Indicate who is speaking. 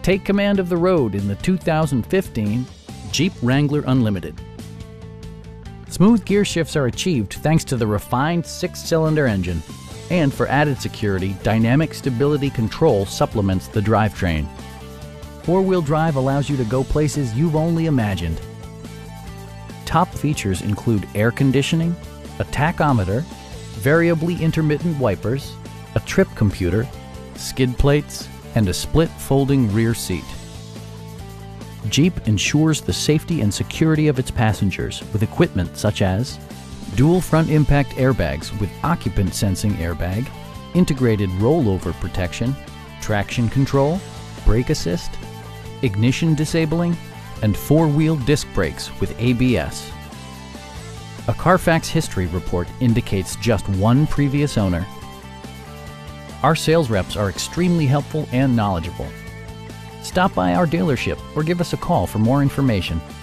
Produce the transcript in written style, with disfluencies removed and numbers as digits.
Speaker 1: Take command of the road in the 2015 Jeep Wrangler Unlimited. Smooth gear shifts are achieved thanks to the refined 6-cylinder engine. And for added security, dynamic stability control supplements the drivetrain. 4-wheel drive allows you to go places you've only imagined. Top features include air conditioning, a tachometer, variably intermittent wipers, a trip computer, skid plates, and a split folding rear seat. Jeep ensures the safety and security of its passengers with equipment such as dual front impact airbags with occupant sensing airbag, integrated rollover protection, traction control, brake assist, ignition disabling, and 4-wheel disc brakes with ABS. A Carfax history report indicates just one previous owner. Our sales reps are extremely helpful and knowledgeable. Stop by our dealership or give us a call for more information.